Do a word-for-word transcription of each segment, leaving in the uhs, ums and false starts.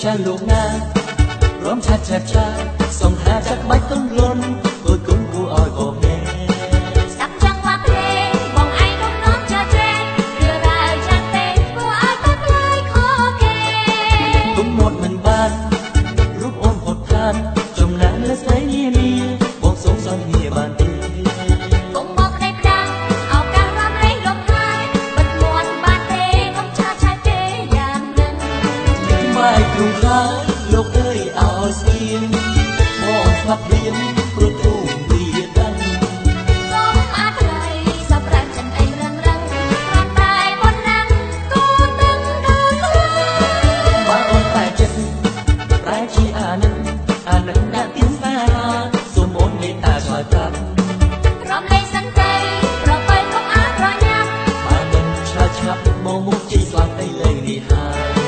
chaលោកណារំឆាត់ឆាត់ឆាសង្ហាចាក់បាច់ទុំលន់គួយគុំគួរឲ្យបោកែស្ដាប់ចង់មកទេបងឯងនោះនាំចាចេគឺរាវចាត់ទេគួរឲ្យទៅផ្លាយខគេទុំមុតមិនបានរូបអូនផុតខានចំណែកលើស្រីនានាបងសងសន្យាបានទេកុំមកដេកដាំឱកាសរំលែងលំហើយបិទមាត់បានទេកុំឆាឆាទេយ៉ាងនឹងម៉ែគ្រូហើយលោកអើយឲ្យស្ងៀមមកស្លាប់ព្រាមព្រោះទូវាដឹងសូមអធិស្ឋានសម្រាប់ចិនអីរឹងរឹងគ្រាន់តែប៉ុណ្ណឹងគូដឹងដល់បើអូនតែចិត្តប្រែជាអានឹងអានឹងដាក់ទៀនស្នេហាសូមអូនមេត្តាឆ្លើយប្រាប់រំលែងសិនទៅប្របីកុំអាប្រញាប់បើមិនឆ្លើយឆាប់មកមុខជិះស្លាប់ទៅលេងនេះហើ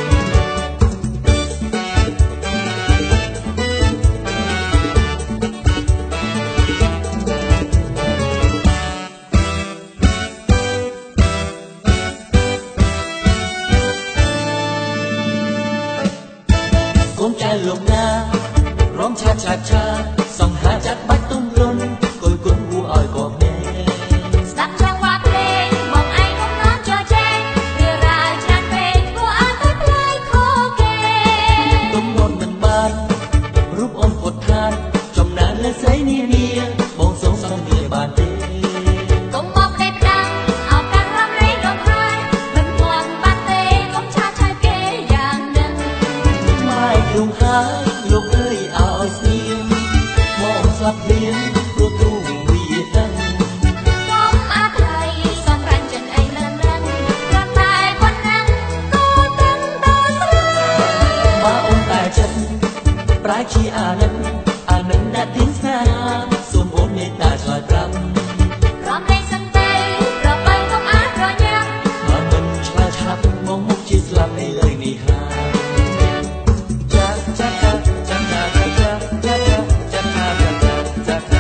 យកូនចៅលោកណារំឆាត់ឆាត់ឆាសង្ហាចាក់បាច់ទុំលន់គួយគុំគួរឲ្យក៏មែស្ដាប់ចង់មកទេបងឯងនោះនាំចាចេវារាវចាត់ពេកគួរឲ្យទៅផ្លាយខគេទុំមុតមិនបានរូបអូនផុតខានចំណែកលើស្រីនានាបងសងសន្យាបានទេកុំមកដេកដាំឱកាសរំលែងលំហើយបិទមាត់បានទេកុំឆាឆាគេយ៉ាងនឹងម៉ែគ្រូហើយលោកអើយឲ្យស្ងៀមមកស្លាប់ព្រាមព្រោះទូវាដឹងសូមអធិស្ឋានសម្រាប់ចិនអីលឹងរឹងគ្រាន់តែប៉ុណ្ណឹងគូដឹងដល់ស្រីបើអូនតែចិត្តប្រែជាអានឹងអានឹងដាក់ទៀនស្នេហាសូមអូនមេត្តាឆ្លើយប្រាប់រំលែងសិនទៅប្របីកុំអាប្រញាប់បើមិនឆ្លើយឆាប់មកមុខជិះស្លាប់ទៅលើនេះហើយចាចាចាចាចាចាចាចាចាចា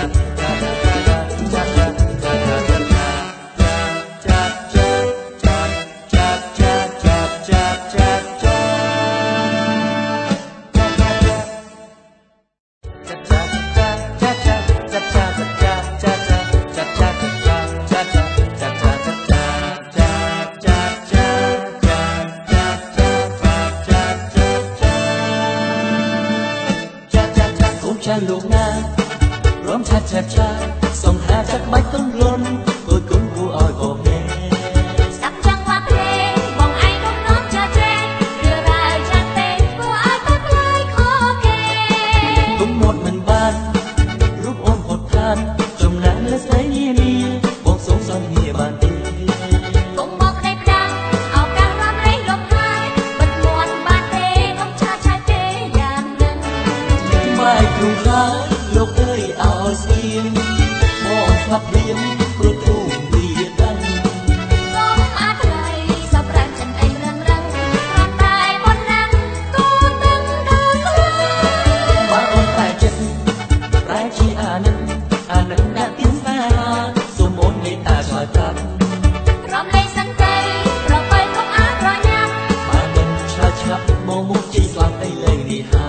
ចាលោកណារំឆាត់ឆាត់ឆាសង្ហាចាក់បាច់ទុំលន់គួយគុំគួរឲ្យបោកែស្ដាប់ចង់មកទេបងឯងនោះនាំចាចេវារាវចាត់ទេគួរឲ្យទៅផ្លាយខគេទុំមុតមិនបានរូបអូនផុតខានចំណែកលើស្រីនានាបងសងសន្យាបានទេកុំមកដេកដាំឱកាសរំលែងលំហើយបិទមាត់បានទេកុំឆាឆាទេយ៉ាងនឹងម៉ែគ្រូហើយលោកអើយឲ្យស្ងៀមមកស្លាប់ព្រាមព្រោះទូវាដឹងសូមអធិស្ឋានសម្រាប់ចិនអីរឹងរឹងគ្រាន់តែប៉ុណ្ណឹងគូដឹងដល់ស្រីបើអូនតែចិត្តប្រែជាអានឹងអានឹងដាក់ទៀនស្នេហាសូមអូនមេត្តាឆ្លើយប្រាប់រំលែងសិនទៅប្របីកុំអាប្រញាប់បើមិនឆ្លើយឆាប់មកមុខជិះស្លាប់ទៅលើនេះហើ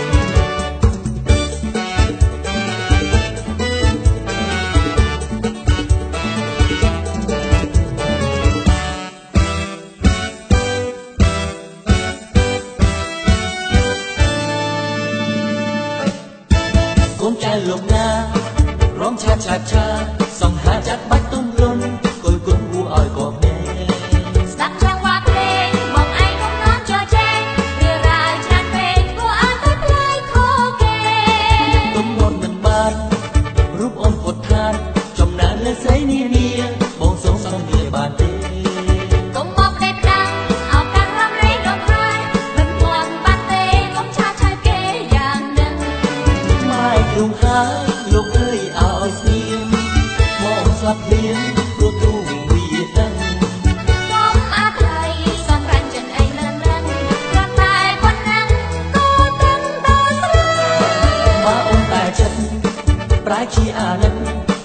យកូនចៅលោកណារំឆាត់ឆាត់ឆាសង្ហាចាក់បាច់ទុំលន់គួយគុំគួរឲ្យក៏មែស្ដាប់ចង់មកទេបងឯងនោះនាំចាចេវារាវចាត់ពេកគួរឲ្យទៅផ្លាយខគេទុំមុតមិនបានរូបអូនផុតខានចំណែកលើស្រីនានាបងសងសន្យាបានទេកុំមកដេកដាំឱកាសរំលែងលំហើយបិទមាត់បានទេកុំឆាឆាគេយ៉ាងនឹងម៉ែគ្រូហើយលោកអើយឲ្យស្ងៀមមកស្លាប់ព្រាមព្រោះទូវាដឹងសូមអធិស្ឋានសម្រាប់ចិនអីលឹងរឹងគ្រាន់តែប៉ុណ្ណឹងគូដឹងដល់ស្រីបើអូនតែចិត្តប្រែជាអានឹង